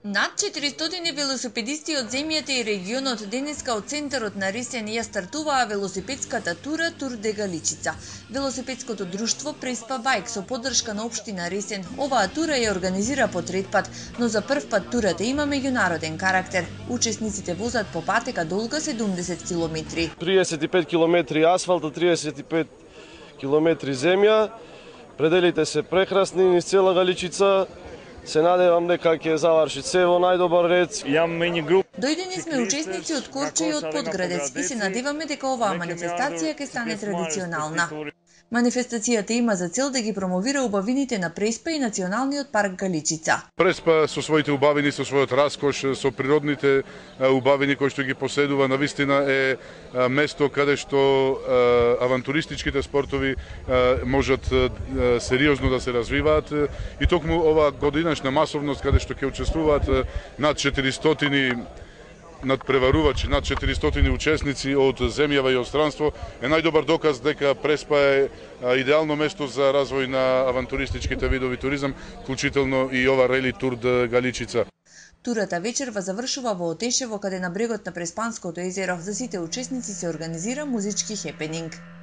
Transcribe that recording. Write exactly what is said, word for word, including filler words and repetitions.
Над четиристотини велосипедисти од земјата и регионот денеска од центарот на Ресен ја стартуваа велосипедската тура Тур де Галичица. Велосипедското друштво Преспа Байк со поддршка на општина Ресен оваа тура ја организира по трет пат, но за прв пат турата има меѓународен карактер. Учесниците возат по патека долга седумдесет километри. триесет и пет километри асфалт, триесет и пет километри земја. Пределите се прекрасни низ цела Галичица. Се надевам дека ќе заврши се во најдобар ред. Дојдени сме учесници од Корча и од Подградец и се надеваме дека оваа манифестација ќе стане традиционална. Манифестацијата има за цел да ги промовира убавините на Преспа и Националниот парк Галичица. Преспа со своите убавини, со својот раскош, со природните убавини кои што ги поседува, навистина е место каде што авантуристичките спортови можат сериозно да се развиваат и токму оваа годинашна масовност каде што ќе учествуваат над четиристотини надпреварувачи, над четиристотини учесници од земјава и од странство е најдобар доказ дека Преспа е идеално место за развој на авантуристичките видови туризам, вклучително и ова рели Тур де Галичица. Турата вечерва завршува во Отешево, каде на брегот на Преспанското езеро за сите учесници се организира музички хепенинг.